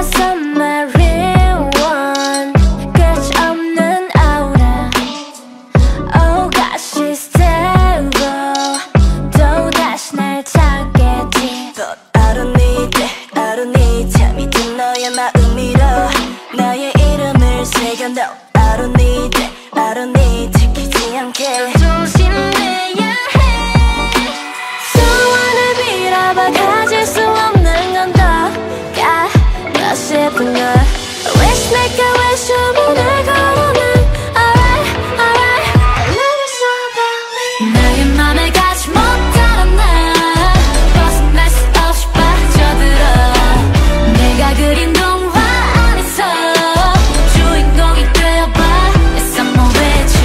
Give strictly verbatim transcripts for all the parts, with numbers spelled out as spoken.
Yes, I'm a real one. 끝없는 aura. Oh gosh, she's stable. 또 다시 날 찾겠지. But I don't need it, I don't need it. 믿은 너의 마음이로 나의 이름을 새겨. No, I don't need it, I don't need it. 지키지 않게 조심해야 해. 소원을 빌어봐 가질 수 없는 건 더가 싶은 걸. Wish 내가 wish 오늘 걸어는 Alright, alright. I love you so badly. 나의 맘에 가지 못하는 나 벗어날 수 없이 빠져들어. 내가 그린 동화 안에서 주인공이 되어봐. Yes, I'm a witch.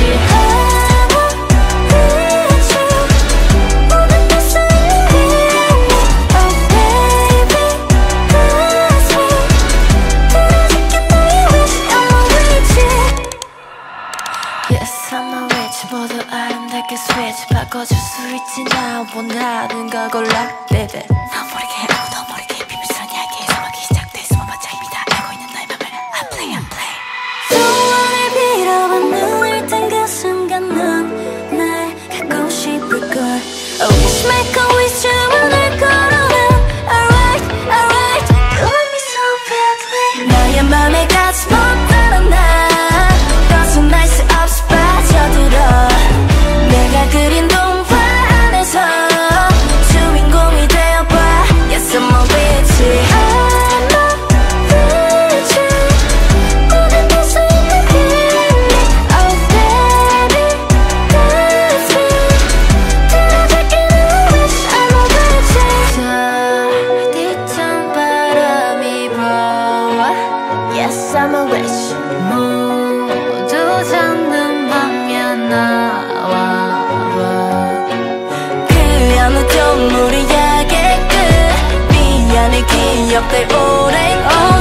Yes, I'm a witch. 모두 아름답게 switch 바꿔줄 수 있지. 나 원하는 걸 골라, baby. 너 모르게 아무도 모르게 비밀스러운 이야기의 사막이 시작돼. 숨어봤자 이미 다 알고 있는 너의 맘을 I play, I play. 소원을 빌어봐 눈을 뜬 그 순간 넌 날 갖고 싶을걸. Oh, wish make a wish 오늘 걸어는 Alright, alright. You want me so badly. 나의 맘에 가지 못하는 나 벗어날 수 없이 빠져들어. 내가 그린 동화 안에서 주인공이 되어봐. Yes, I'm a witch. I'm a witch. 모든 뜻을 느끼니 Oh baby, that's me. 들어줄게는 wish I'm a witch. 저 뒤찬 바람이 불어와. Yes, I'm a witch. 모두 잠든 밤에 나와봐. 그 아무도 모르게 끝 미안해 기억될 오랜